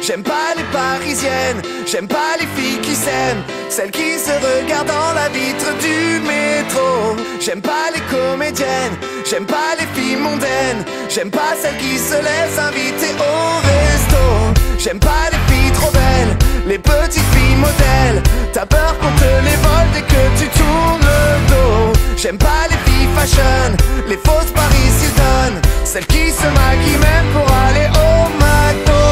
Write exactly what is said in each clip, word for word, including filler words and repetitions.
J'aime pas les parisiennes, j'aime pas les filles qui s'aiment, celles qui se regardent dans la vitre du métro. J'aime pas les comédiennes, j'aime pas les filles mondaines, j'aime pas celles qui se laissent inviter au resto. J'aime pas les filles trop belles, les petites filles modèles, t'as peur qu'on te les vole dès que tu tournes le dos. J'aime pas les filles fashion, les fausses Paris Hilton, celles qui se maquillent même pour aller au McDo.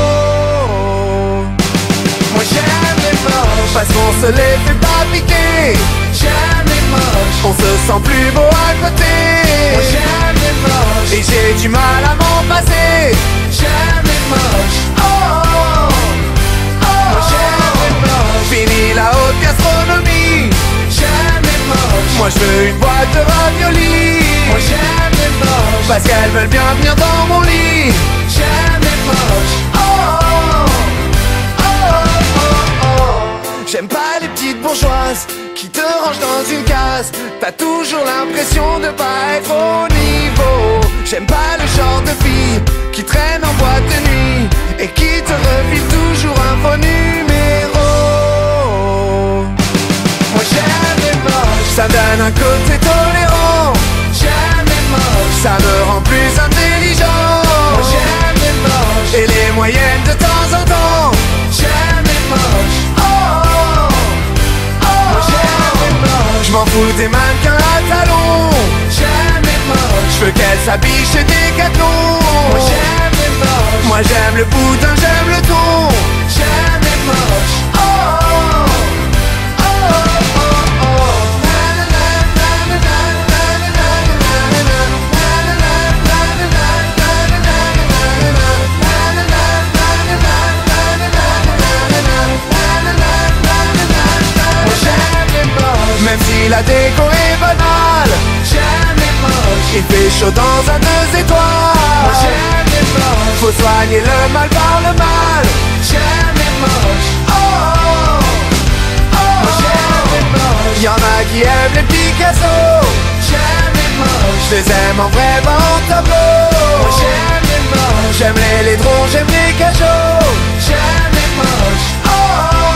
Moi j'aime les moches, parce qu'on se les fait pas piquer. J'aime les moches, on se sent plus beau à côté. Moi j'aime les moches, et j'ai du mal à m'en passer. J'aime les moches, oh, oh, oh. Moi j'aime les moches, fini la haute gastronomie. J'aime les moches, moi je veux une boîte de raviolis. Moi j'aime les moches, parce qu'elles veulent bien venir dans mon lit. J'aime les moches, oh, oh, oh, oh, oh, oh. J'aime pas les petites bourgeoises qui te rangent dans une case. T'as toujours l'impression de pas être au niveau. J'aime pas le genre de fille qui traîne en boîte de nuit et qui te refile toujours un faux numéro. Moi j'aime les moches, ça me donne un côté tolérant. J'aime les moches, ça me rend plus intelligent. Moi j'aime les moches, et les moyennes de temps en temps. J'aime les moches, oh, oh, oh. Moi j'aime les moches, je m'en fous des mannequins à talons. J'aime les moches, je veux qu'elles s'habillent chez Decathlon. Moi j'aime les moches, moi j'aime le boudin, j'aime le ton. J'aime les moches, oh, oh, oh, oh, oh, oh. Même si la déco est banale, j'aime les moches. Il fait chaud dans un deux étoiles. Moi j'aime les moches, faut soigner le mal par le mal. J'aime les moches, oh, oh, oh. Moi j'aime les moches, y'en a qui aiment les Picasso. J'aime les moches, je les aime en vrai, pas en tableau. Moi j'aime les moches, j'aime les laidrons, j'aime les cachots. J'aime les moches, oh, oh.